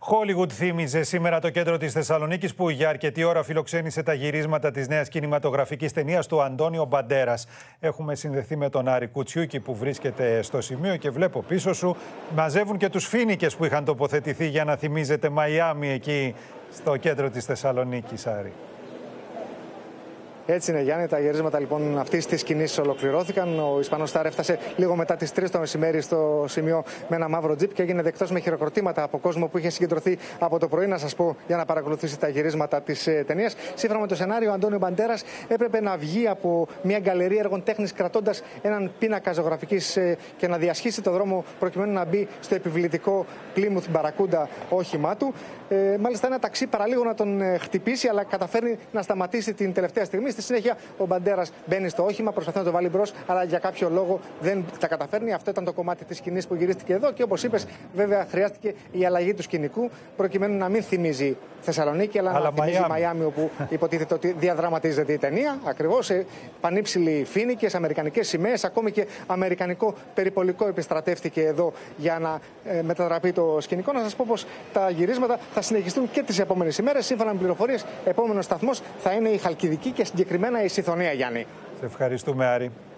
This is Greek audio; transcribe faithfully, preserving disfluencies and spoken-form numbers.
Hollywood θύμιζε σήμερα το κέντρο της Θεσσαλονίκης, που για αρκετή ώρα φιλοξένησε τα γυρίσματα της νέας κινηματογραφικής ταινίας του Αντώνιο Μπαντέρας. Έχουμε συνδεθεί με τον Άρη Κουτσιούκη, που βρίσκεται στο σημείο, και βλέπω πίσω σου μαζεύουν και τους φοίνικες που είχαν τοποθετηθεί για να θυμίζεται Μαϊάμι εκεί στο κέντρο της Θεσσαλονίκης, Άρη. Έτσι είναι, Γιάννη. Τα γυρίσματα λοιπόν αυτή τη σκηνή ολοκληρώθηκαν. Ο Ισπανός Στάρ έφτασε λίγο μετά τις τρεις το μεσημέρι στο σημείο με ένα μαύρο τζιπ και έγινε δεκτός με χειροκροτήματα από κόσμο που είχε συγκεντρωθεί από το πρωί, να σας πω, για να παρακολουθήσει τα γυρίσματα της ε, ταινίας. Σύμφωνα με το σενάριο, ο Αντώνιο Μπαντέρας έπρεπε να βγει από μια γκαλερία έργων τέχνης κρατώντας έναν πίνακα ζωγραφικής ε, και να διασχίσει το δρόμο προκειμένου να μπει στο επιβλητικό Plymouth Barracuda όχημά του. Ε, μάλιστα, ένα ταξί παραλίγο να τον ε, χτυπήσει, αλλά καταφέρνει να σταματήσει την τελευταία στιγμή. Στη συνέχεια, ο Μπαντέρας μπαίνει στο όχημα, προσπαθεί να το βάλει μπρος, αλλά για κάποιο λόγο δεν τα καταφέρνει. Αυτό ήταν το κομμάτι της σκηνής που γυρίστηκε εδώ. Και όπως είπες, βέβαια, χρειάστηκε η αλλαγή του σκηνικού προκειμένου να μην θυμίζει Θεσσαλονίκη, αλλά, αλλά να θυμίζει Μαϊάμι, όπου υποτίθεται ότι διαδραματίζεται η ταινία. Ακριβώς, πανύψηλοι φοίνικες, αμερικανικές σημαίες, ακόμη και αμερικανικό περιπολικό επιστρατεύτηκε εδώ για να ε, μετατραπεί το σκηνικό. Να σας πω πως τα γυρίσματα θα συνεχιστούν και τις επόμενες ημέρες. Σύμφωνα με πληροφορίες, επόμενος σταθμός θα είναι η Χαλκιδική και συγκεκριμένα η Συθωνία, Γιάννη. Σε ευχαριστούμε, Άρη.